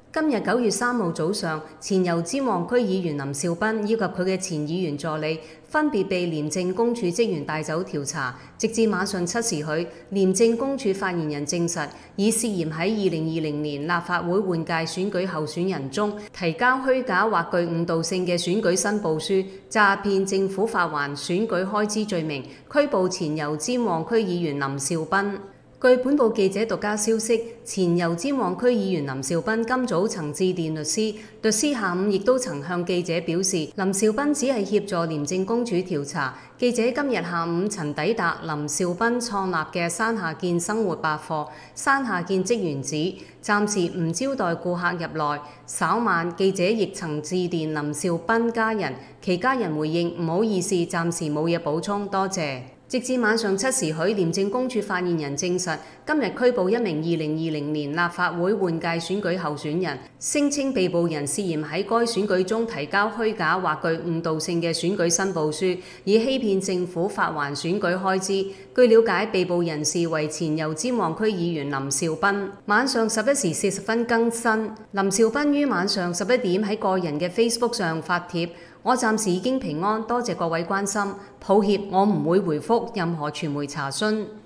今日9月3號早上，前油尖旺區議員林兆斌以及佢嘅前議員助理分別被廉政公署職員帶走調查，直至晚上7時許，廉政公署發言人證實，已涉嫌喺2020年立法會換屆選舉候選人中提交虛假或具誤導性嘅選舉申報書，詐騙政府發還選舉開支罪名，拘捕前油尖旺區議員林兆斌。據本報記者獨家消息，前油尖旺區議員林兆斌今早曾致電律師，律師下午亦都曾向記者表示，林兆斌只係協助廉政公署調查。記者今日下午曾抵達林兆斌創立嘅山下健生活百貨，山下健職員指暫時唔招待顧客入內。稍晚，記者亦曾致電林兆斌家人，其家人回應唔好意思，暫時冇嘢補充，多謝。直至晚上7時許，廉政公署發言人證實，今日拘捕一名2020年立法會換屆選舉候選人，聲稱被捕人涉嫌喺該選舉中提交虛假或具誤導性嘅選舉申報書，以欺騙政府發還選舉開支。據了解，被捕人士為前油尖旺區議員林兆斌。晚上11時40分更新，林兆斌於晚上11點喺個人嘅 Facebook 上發帖。我暫時已經平安，多謝各位關心。抱歉，我唔會回覆任何傳媒查詢。